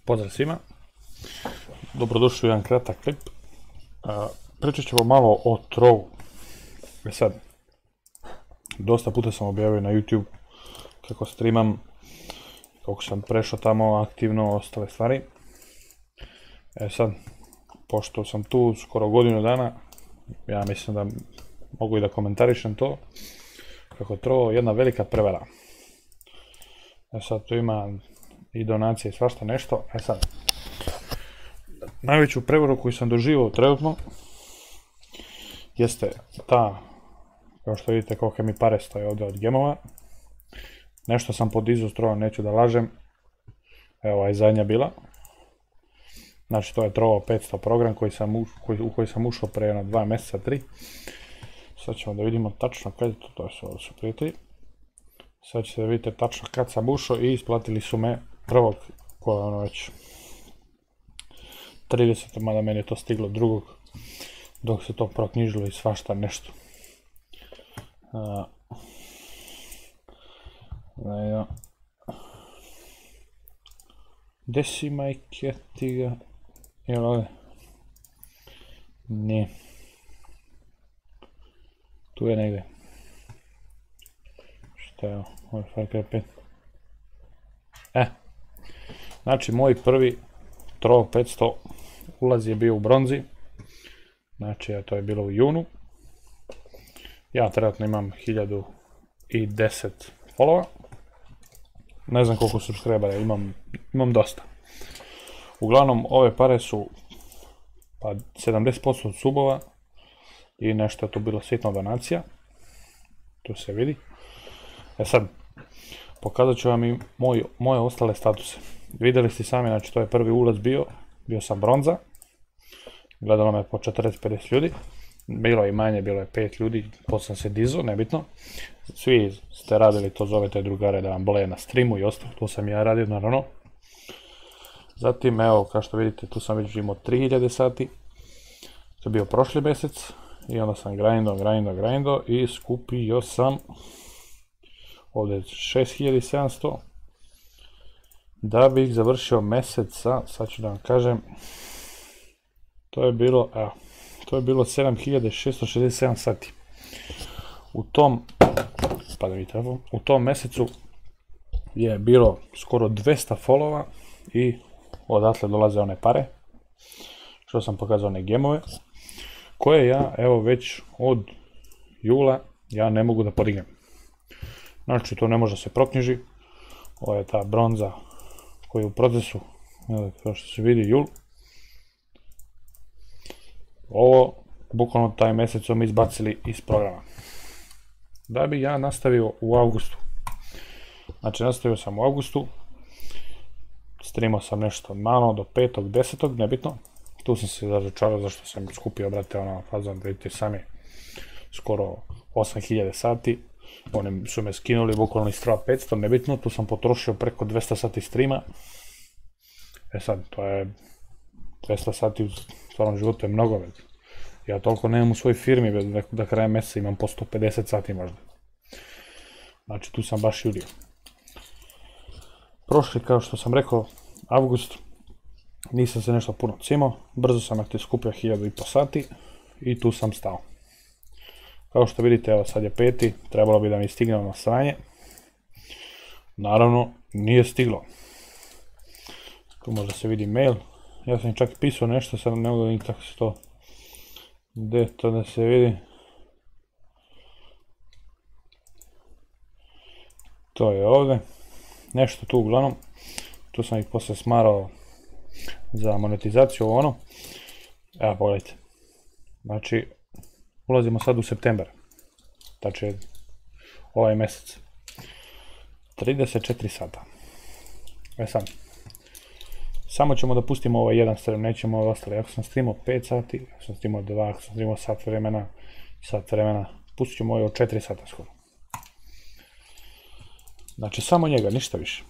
Pozdrav svima, dobrodošli u jedan kratak klip. Pričat ćemo malo o trovu. Sad, dosta puta sam objavio na YouTube kako streamam, kako sam prešao tamo aktivno, ostale stvari. Sad, pošto sam tu skoro godinu dana, ja mislim da mogu i da komentarišem to, kako je trovo jedna velika prevara. Sad tu ima i donacije i svašta nešto. Sad, najveću prevaru koju sam doživio trenutno jeste ta, kao što vidite kolike mi pare stoje ovdje od gemova. Nešto sam podizao s trovom, neću da lažem. Evo, ovaj zadnja bila. Znači, to je Trovo 500 program u koji sam ušao pre jedno 2 mjeseca, 3. Sad ćemo da vidimo tačno kad je to su prijatelji. Sad ćete da vidite tačno kad sam ušao i isplatili su me prvog, koje je ono već 30, mada meni je to stiglo drugog, dok se to proknjižilo i svašta nešto. Gdje si, majke ti ga? Jel ovdje? Nije. Tu je negdje. Šta je ovo? Ovo je Far Cry 5. Znači, moj prvi Trovo 500 ulaz je bio u bronzi. Znači, to je bilo u junu. Ja trenutno imam 1010 followa. Ne znam koliko subscribera, imam dosta. Uglavnom, ove pare su 70% od subova i nešto je tu bilo sitna donacija. Tu se vidi. Sad, pokazat ću vam i moje ostale statuse. Vidjeli ste sami, znači to je prvi ulaz bio sam bronza. Gledalo me po 40-50 ljudi. Bilo je i manje, bilo je 5 ljudi, poslije sam se dizao, nebitno. Svi ste radili, to zovete drugare da vam bleje na streamu i ostalo, to sam ja radio naravno. Zatim, evo, kao što vidite, tu sam već imao 3000 sati. To je bio prošli mjesec. I onda sam grindao i skupio sam ovdje 6700. Da bih završio mjesec sa, sad ću da vam kažem, to je bilo 7667 sati. U tom mjesecu je bilo skoro 200 followa i odatle dolaze one pare, što sam pokazao one gemove, koje ja, evo, već od jula ja ne mogu da podignem. Znači, to ne može se proknjiži. Ovo je ta bronza koja je u procesu, kao što se vidi, jul. Ovo, bukvalno taj mjesec su mi izbacili iz programa. Da bi ja nastavio u avgustu. Znači, nastavio sam u avgustu. Streamao sam nešto malo do 5.10. nebitno. Tu sam se razočarao zašto sam skupio, brate, fazon, da vidite sami, skoro 8000 sati. Oni su me skinuli bukvalno iz Trova 500, nebitno, tu sam potrošio preko 200 sati streama. Sad, to je 200 sati u stvarnom životu je mnogo već. Ja toliko nemam u svojoj firmi, da krajem mjeseca imam po 150 sati možda. Znači, tu sam baš jurio. Prošli, kao što sam rekao, avgust, nisam se nešto puno cimao, brzo sam skupio 1500 sati i tu sam stao. Kao što vidite, evo sad je 5. Trebalo bi da mi stigne na sranje. Naravno, nije stiglo. Tu možda se vidi mail. Ja sam čak pisao nešto, sad ne mogu nikako se to... Gdje to da se vidi? To je ovdje. Nešto tu uglavnom. Tu sam ih poslije smarao za monetizaciju, ono. Evo, pogledajte. Znači, ulazimo sad u septembar. Znači, ovaj mjesec. 34 sata. Sad. Samo ćemo da pustimo ovaj jedan stream, nećemo ovaj ostali. Ako sam streamao 5 sati, ako sam streamao 2, ako sam streamao sat vremena, pustit ćemo ovaj od 4 sata skoro. Znači, samo njega, ništa više.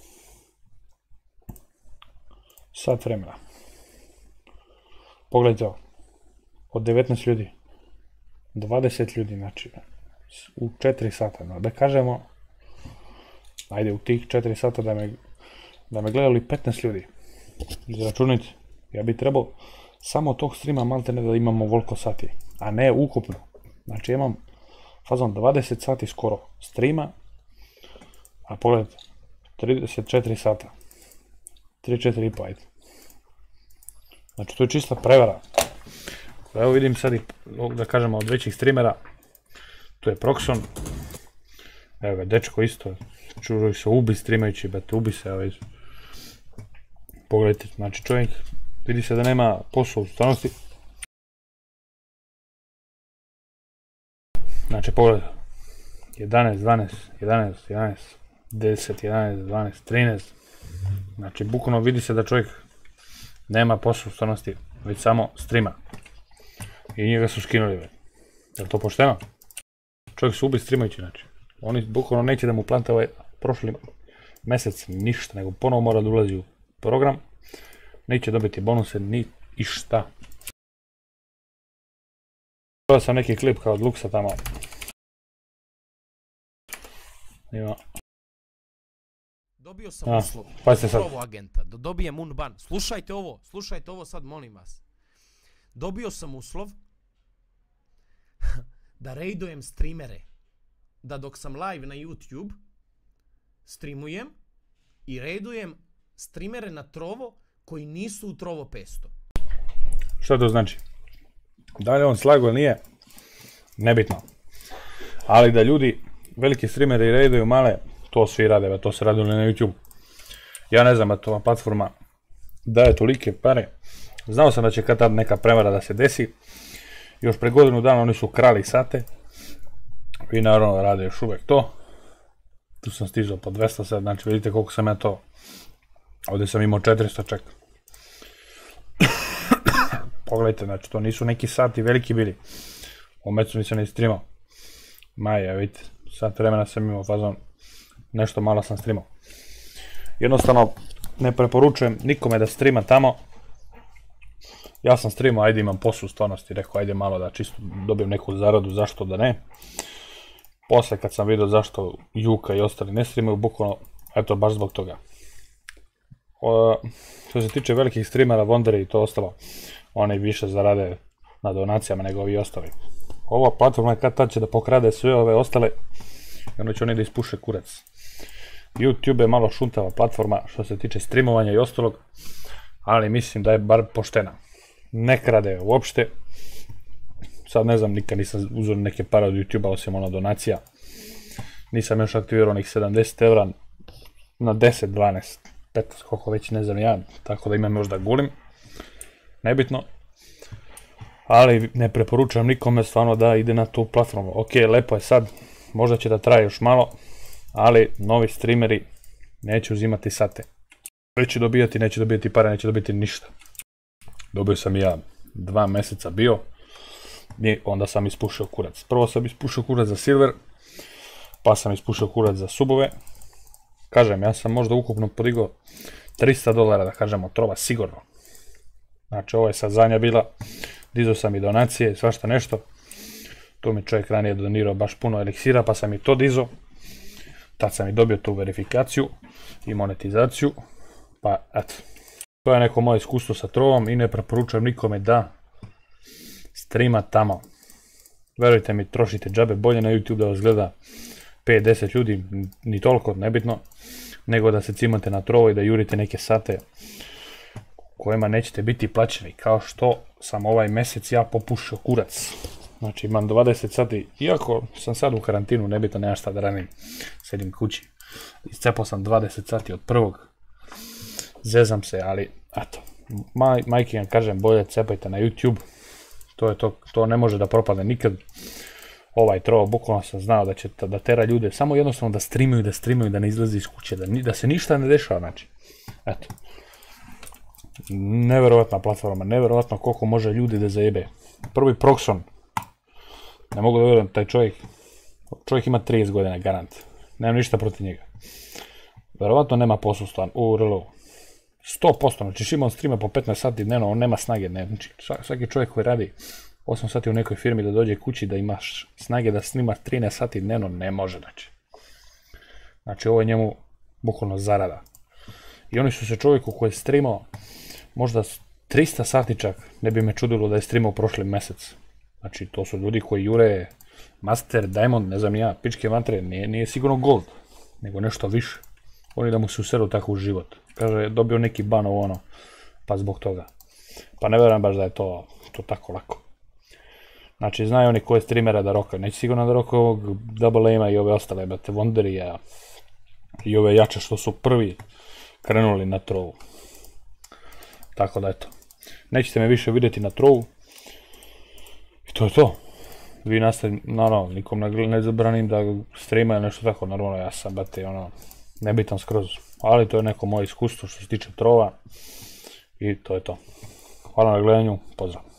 Sat vremena. Pogledajte ovo. Od 19 ljudi. 20 ljudi, znači. U 4 sata. Da kažemo, ajde, u tih 4 sata da me gledali 15 ljudi. izračunite, ja bi trebao samo tog streama maltene da imamo voliko sati, a ne ukupno. Znači imam fazon 20 sati skoro streama, a pogledajte, 34 sata, 34,5 ajde. Znači to je čista prevara. Evo vidim sad i, da kažemo, od većih streamera, tu je Proxon, evo ga, dečko isto, čuži se ubi streamajući, bete, ubi se, evo vidim. Pogledajte, znači čovjek, vidi se da nema posla u stvarnosti. Znači pogledajte, 11, 12, 11, 11, 10, 11, 12, 13, znači bukvalno vidi se da čovjek nema posla u stvarnosti, već samo streama. I njega su skinuli, je li to pošteno? Čovjek se ubi streamajući, znači. Oni bukvalno neće da mu plante ovaj prošli mjesec ništa, nego ponovo mora da ulazi u program. Neće dobiti bonuse ni išta. Gledao sam neki klip kao od Luxa tamo. Ima. Dobio sam uslov od agenta da dobijem unban. Slušajte ovo sad, molim vas. Dobio sam uslov da raidujem streamere. Da dok sam live na YouTube streamujem i raidujem streamere na Trovo koji nisu u Trovo 500. Što to znači? Da li on slago ili nije? Nebitno. Ali da ljudi, veliki streameri raiduju male, to svi rade, to se radili na YouTube. Ja ne znam, a to platforma daje tolike pare. Znao sam da će kad tad neka prevara da se desi. Još pre godinu dana oni su krali sate. I naravno rade još uvek to. Tu sam stizao po 200 sad, znači vidite koliko sam ja to. Ovdje sam imao 400 čak. Pogledajte, znači to nisu neki sati veliki bili. U mecu nisam ni streamao. Maja, vidite, sat vremena sam imao fazon. Nešto malo sam streamao. Jednostavno ne preporučujem nikome da streama tamo. Ja sam streamao, ajde imam posao u stvarnosti, rekao ajde malo da čisto dobijem neku zaradu, zašto da ne. Posle kad sam vidio zašto Juka i ostali ne streamaju, bukvalno, eto baš zbog toga. Što se tiče velikih streamera, Wonderi i to ostalo, oni više zarade na donacijama nego ovi ostali. Ova platforma kad tad će da pokrade sve ove ostale, i onda će oni da ispuše kurac. YouTube je malo šuntava platforma što se tiče streamovanja i ostalog, ali mislim da je bar poštena. Ne krade uopšte. Sad ne znam, nikad nisam uzeo neke pare od YouTube-a osim ono donacija. Nisam još aktivirao onih 70 € na 10, 12, 15, koliko već ne znam ja, tako da imam još da gulim. Nebitno. Ali ne preporučujem nikome stvarno da ide na tu platformu. Ok, lepo je sad, možda će da traje još malo, ali novi streameri neće uzimati sate. Neće dobijati pare, neće dobiti ništa. Dobio sam i ja 2 mjeseca bio i onda sam ispušio kurac. Prvo sam ispušio kurac za silver, pa sam ispušio kurac za subove. Kažem, ja sam možda ukupno podigao $300 da kažemo Trova sigurno. Znači ovo je sad zadnja bila, dizao sam i donacije, svašta nešto. Tu mi čovjek ranije donirao baš puno eliksira pa sam i to dizao. Tad sam i dobio tu verifikaciju i monetizaciju, pa eto. To je neko moje iskustvo sa Trovom i ne preporučujem nikome da streama tamo. Verujte mi, trošite džabe, bolje na YouTube da vas gleda 5-10 ljudi, ni toliko, nebitno, nego da se cimate na Trovo i da jurite neke sate kojima nećete biti plaćeni, kao što sam ovaj mjesec ja popušio kurac. Znači imam 20 sati, iako sam sad u karantinu, nebitno, nema šta da radim, sedim kući. Iscepao sam 20 sati od prvog, zezam se, ali eto, majke vam kažem, bolje cepajte na YouTube, to je to, to ne može da propadne nikad. Ovaj Trovo, bukvalno sam znao da će da tera ljude, samo jednostavno da streamuju, da ne izlazi iz kuće, da se ništa ne dešava, znači, eto. Neverovatna platforma, neverovatno koliko može ljudi da zajebe. Prvi Proxon, ne mogu da vjerujem, taj čovjek ima 30 godina, garant, nemam ništa protiv njega. Verovatno nema posao stvarno, u RLU. 100%, znači ima on streama po 15 sati dnevno, on nema snage, znači svaki čovjek koji radi 8 sati u nekoj firmi da dođe kući da imaš snage da snima 13 sati dnevno, ne može, znači ovo je njemu bukvalno zarada. I oni su se čovjeku koji je streamao možda 300 sati čak, ne bi me čudilo da je streamao prošli mjesec. Znači, to su ljudi koji jure Master, Diamond, ne znam ja, pičke vatre, nije sigurno Gold, nego nešto više. Oni da mu se useru tako u život. Kaže, dobio neki ban ono, pa zbog toga. Pa ne vjerujem baš da je to tako lako. Znači, znaju oni koje streamera da rokaju. Neće sigurno da rokaju ovog Double Aima i ove ostale, brate, Wonderija i ove jače što su prvi krenuli na trovu. Tako da eto. Nećete me više vidjeti na trovu. I to je to. Vi nastavite, naravno, nikom ne zabranim da streama ili nešto tako, naravno, ja sam, brate, ono, nebitan skroz. Ali to je neko moje iskustvo što se tiče trova. I to je to. Hvala na gledanju, pozdrav.